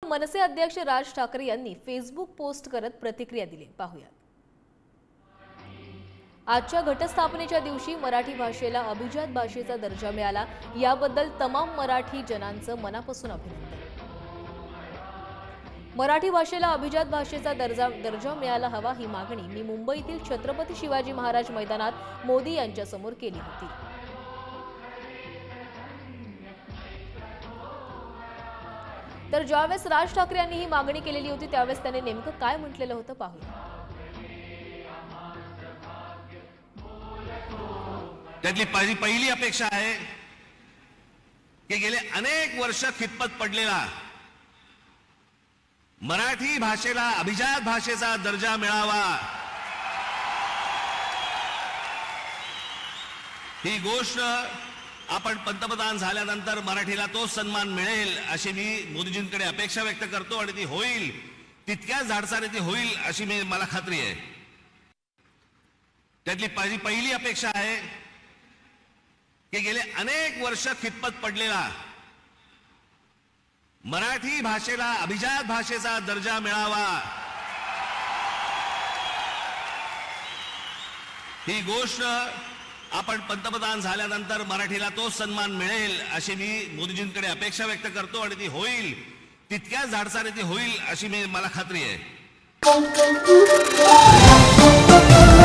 मनसे अध्यक्ष राज ठाकरे यांनी Facebook post करत प्रतिक्रिया दिली, पाहूया। आजच्या घटस्थापनेच्या दिवशी मराठी भाषेला अभिजात भाषेचा दर्जा मिळाला, याबद्दल तमाम मराठी जनांचं मनापासून अभिनंदन। मराठी भाषेला अभिजात भाषेचा दर्जा मिळायला हवा ही मागणी मी मुंबईतील छत्रपती शिवाजी महाराज मैदानात मोदी यांच्यासमोर केली होती। तर ज्यावेळेस राज ठाकरे यांनी ही मागणी केलेली होती त्यावेळेस त्याने नेमकं काय म्हटलेलं होतं, पाहूया। त्यातली पहिली अपेक्षा आहे की गेले अनेक वर्ष खितपत पडलेला मराठी भाषेला अभिजात भाषेचा दर्जा मिळावा, ही गोष्ट आपण पंतप्रधान झाल्यानंतर मराठीला तो सन्मान मिळेल अशी मी मोदीजींकडे अपेक्षा व्यक्त करतो आणि ती होईल, तितक्याच धाडसाने ती होईल अशी मला खात्री आहे। त्यातली पहिली अपेक्षा आहे की गेले अनेक वर्ष खितपत पडलेला मराठी भाषेला अभिजात भाषेचा दर्जा मिळावा, ही गोष्ट आपण पंतप्रधान झाल्यानंतर मराठीला तो सन्मान मिळेल अशी मी मोदीजींकडे अपेक्षा व्यक्त करतो आणि ती होईल, तितक्याच धाडसाने ती होईल अशी मला खात्री आहे।